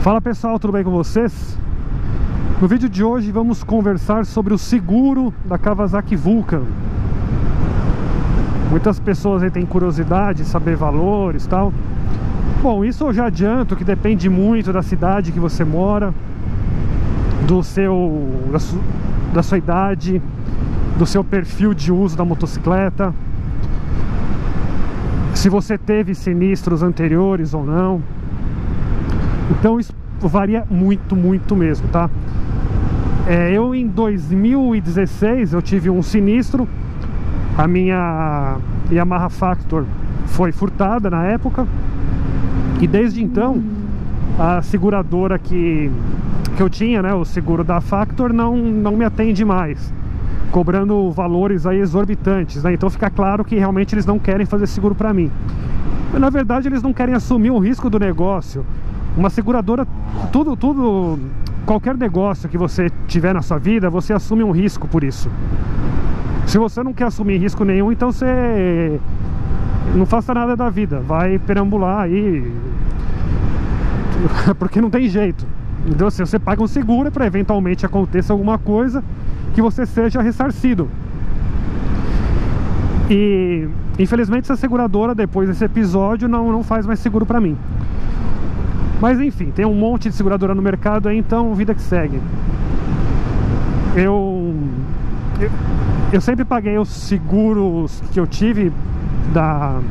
Fala pessoal, tudo bem com vocês? No vídeo de hoje vamos conversar sobre o seguro da Kawasaki Vulcan. Muitas pessoas aí têm curiosidade de saber valores e tal. Bom, isso eu já adianto que depende muito da cidade que você mora, da sua idade, do seu perfil de uso da motocicleta, se você teve sinistros anteriores ou não. Então isso varia muito mesmo, tá? Eu em 2016 eu tive um sinistro. A minha Yamaha Factor foi furtada na época. E desde então a seguradora que eu tinha, né, o seguro da Factor, não me atende mais, cobrando valores aí exorbitantes, né? Então fica claro que realmente eles não querem fazer seguro para mim. Mas, na verdade, eles não querem assumir o risco do negócio. Uma seguradora, qualquer negócio que você tiver na sua vida, você assume um risco por isso. Se você não quer assumir risco nenhum, então você não faça nada da vida, vai perambular aí, porque não tem jeito. Então assim, você paga um seguro para eventualmente aconteça alguma coisa que você seja ressarcido. E infelizmente essa seguradora, depois desse episódio, não faz mais seguro para mim. Mas enfim, tem um monte de seguradora no mercado aí, então vida que segue. Eu sempre paguei os seguros que eu tive da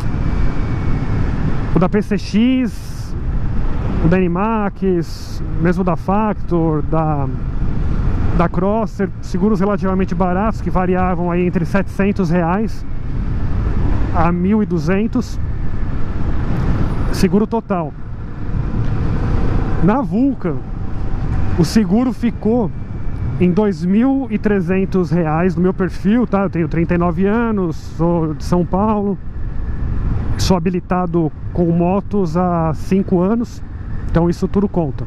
PCX, da Animax, mesmo da Factor, da Crosser, seguros relativamente baratos que variavam aí entre R$700 a 1.200, seguro total. Na Vulcan, o seguro ficou em R$2.300 no meu perfil, tá? Eu tenho 39 anos, sou de São Paulo, sou habilitado com motos há 5 anos, então isso tudo conta.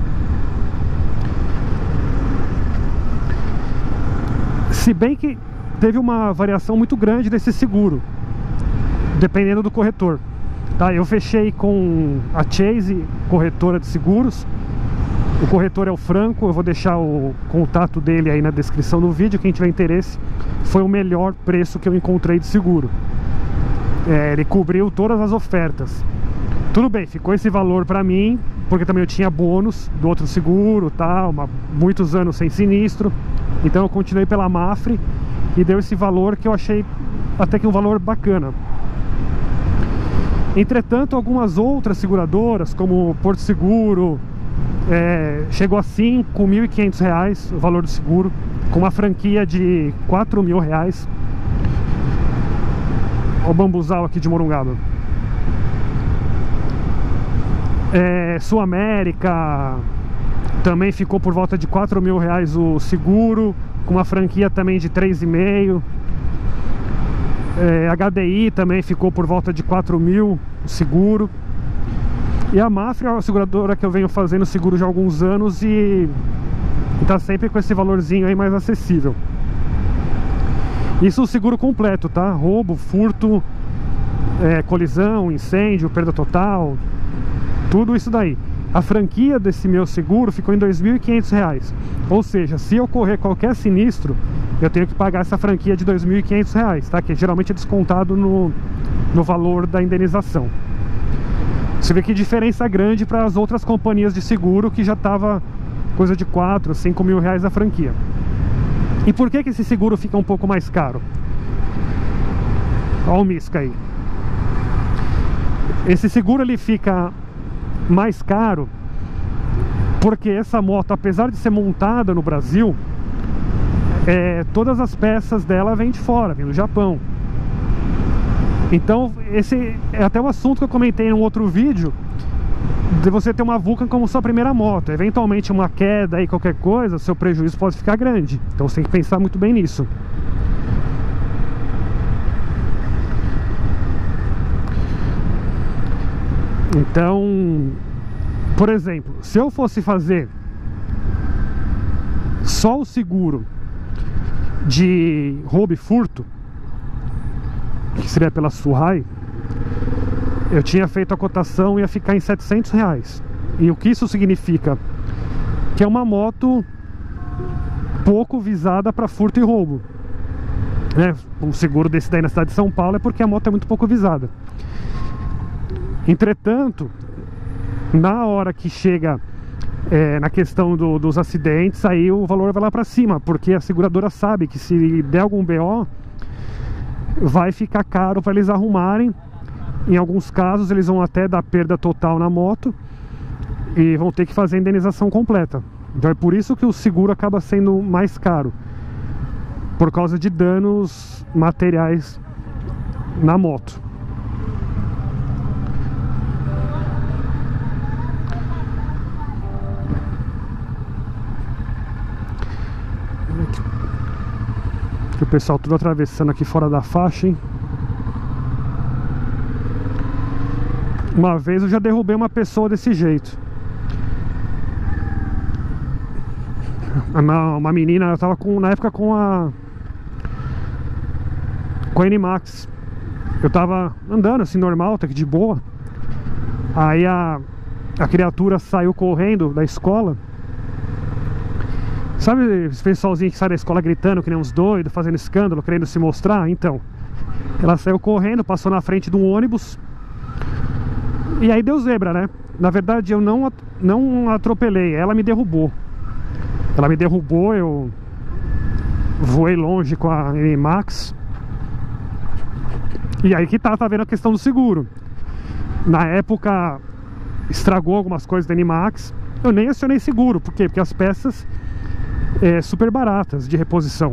Se bem que teve uma variação muito grande desse seguro, dependendo do corretor, tá? Eu fechei com a Chase, corretora de seguros. O corretor é o Franco, eu vou deixar o contato dele aí na descrição do vídeo, quem tiver interesse. Foi o melhor preço que eu encontrei de seguro. Ele cobriu todas as ofertas. Tudo bem, ficou esse valor pra mim, porque também eu tinha bônus do outro seguro, tal, muitos anos sem sinistro. Então eu continuei pela Mafre e deu esse valor que eu achei até que um valor bacana. Entretanto, algumas outras seguradoras, como Porto Seguro, chegou a R$5.500 o valor do seguro, com uma franquia de R$4.000. Olha o bambuzal aqui de Morungaba. Sul América também ficou por volta de R$4.000 o seguro, com uma franquia também de R$3.500. HDI também ficou por volta de R$4.000 o seguro. E a Mafre é uma seguradora que eu venho fazendo seguro já há alguns anos e tá sempre com esse valorzinho aí mais acessível. Isso o seguro completo, tá? Roubo, furto, colisão, incêndio, perda total, tudo isso daí. A franquia desse meu seguro ficou em R$2.500. Ou seja, se ocorrer qualquer sinistro, eu tenho que pagar essa franquia de R$2.500, tá? Que geralmente é descontado no valor da indenização. Você vê que diferença grande para as outras companhias de seguro, que já estava coisa de R$4.000, R$5.000 a franquia. E por que esse seguro fica um pouco mais caro? Olha o Misca aí. Esse seguro ele fica mais caro porque essa moto, apesar de ser montada no Brasil, todas as peças dela vêm de fora, vêm do Japão. Então esse é até um assunto que eu comentei em um outro vídeo, de você ter uma Vulcan como sua primeira moto. Eventualmente uma queda aí, qualquer coisa, seu prejuízo pode ficar grande. Então você tem que pensar muito bem nisso. Então, por exemplo, se eu fosse fazer só o seguro de roubo e furto, que seria pela Suhai, eu tinha feito a cotação e ia ficar em R$700. E o que isso significa? Que é uma moto pouco visada para furto e roubo, né? Um seguro desse daí na cidade de São Paulo é porque a moto é muito pouco visada. Entretanto, na hora que chega na questão dos acidentes, aí o valor vai lá para cima, porque a seguradora sabe que se der algum BO, vai ficar caro para eles arrumarem. Em alguns casos eles vão até dar perda total na moto e vão ter que fazer a indenização completa. Então é por isso que o seguro acaba sendo mais caro, por causa de danos materiais na moto. O pessoal tudo atravessando aqui fora da faixa, hein? Uma vez eu já derrubei uma pessoa desse jeito. Uma menina, ela tava na época com a NMAX. Eu tava andando assim normal, até que de boa. Aí a criatura saiu correndo da escola. Sabe esse pessoalzinho que sai da escola gritando que nem uns doidos, fazendo escândalo, querendo se mostrar? Então, ela saiu correndo, passou na frente de um ônibus. E aí deu zebra, né? Na verdade eu não atropelei, ela me derrubou. Ela me derrubou, eu voei longe com a NMAX. E aí que tá vendo a questão do seguro. Na época estragou algumas coisas da NMAX. Eu nem acionei seguro, por quê? Porque as peças super baratas de reposição.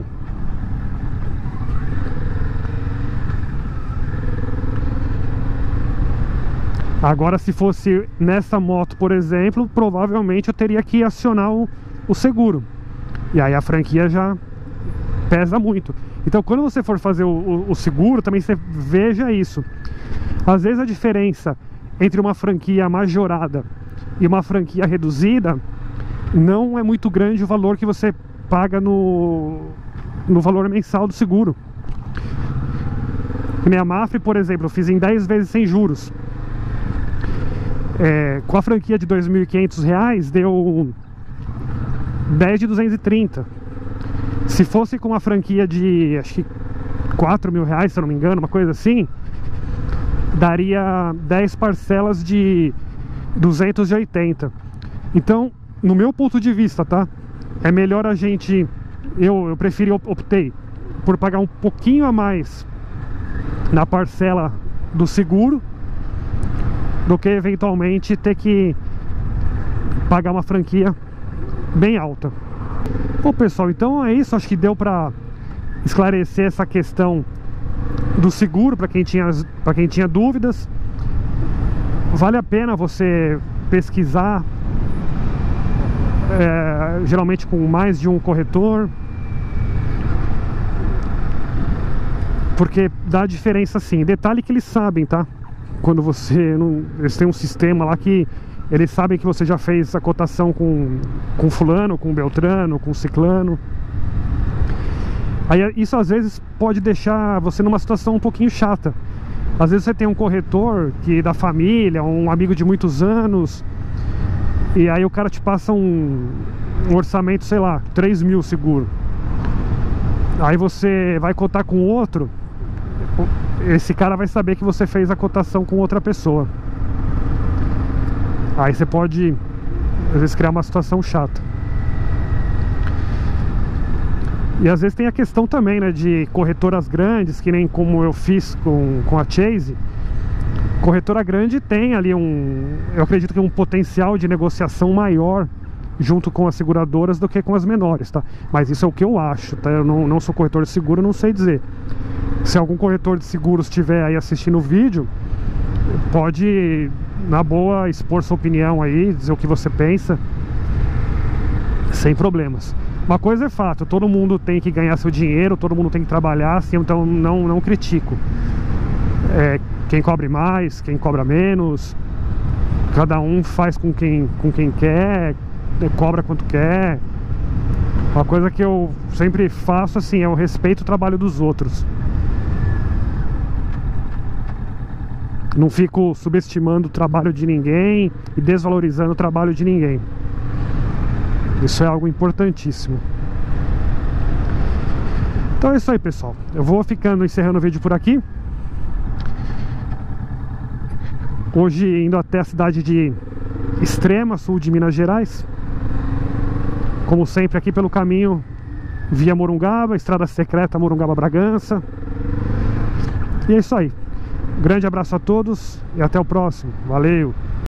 Agora, se fosse nessa moto, por exemplo, provavelmente eu teria que acionar o seguro. E aí a franquia já pesa muito. Então, quando você for fazer o seguro, também você veja isso. Às vezes a diferença entre uma franquia majorada e uma franquia reduzida não é muito grande o valor que você paga no valor mensal do seguro. Minha Mafre, por exemplo, eu fiz em 10 vezes sem juros. Com a franquia de R$ 2.500 deu 10 de 230. Se fosse com uma franquia de acho que R$4.000, se eu não me engano, uma coisa assim, daria 10 parcelas de 280. Então, no meu ponto de vista, tá? É melhor a gente... Eu optei por pagar um pouquinho a mais na parcela do seguro do que eventualmente ter que pagar uma franquia bem alta. Bom, pessoal, então é isso. Acho que deu para esclarecer essa questão do seguro para quem tinha dúvidas. Vale a pena você pesquisar, geralmente com mais de um corretor, porque dá diferença sim. Detalhe que eles sabem, tá? Quando você eles têm um sistema lá que eles sabem que você já fez a cotação com fulano, com beltrano, com ciclano. Aí isso às vezes pode deixar você numa situação um pouquinho chata. Às vezes você tem um corretor que da família, um amigo de muitos anos, e aí o cara te passa um orçamento, sei lá, 3.000 seguro. Aí você vai cotar com outro, esse cara vai saber que você fez a cotação com outra pessoa. Aí você pode, às vezes, criar uma situação chata. E às vezes tem a questão também, né, de corretoras grandes, que nem como eu fiz com a Chase. Corretora grande tem ali eu acredito que um potencial de negociação maior junto com as seguradoras do que com as menores, tá? Mas isso é o que eu acho, tá? Eu não sou corretor de seguro, não sei dizer. Se algum corretor de seguros estiver aí assistindo o vídeo, pode, na boa, expor sua opinião aí, dizer o que você pensa, sem problemas. Uma coisa é fato, todo mundo tem que ganhar seu dinheiro, todo mundo tem que trabalhar, assim, então não critico. Quem cobre mais, quem cobra menos, cada um faz com quem quer, cobra quanto quer. Uma coisa que eu sempre faço assim, é o respeito ao trabalho dos outros. Não fico subestimando o trabalho de ninguém e desvalorizando o trabalho de ninguém. Isso é algo importantíssimo. Então é isso aí, pessoal. Eu vou encerrando o vídeo por aqui. Hoje indo até a cidade de Extrema, sul de Minas Gerais. Como sempre, aqui pelo caminho via Morungaba, estrada secreta Morungaba-Bragança. E é isso aí. Grande abraço a todos e até o próximo. Valeu!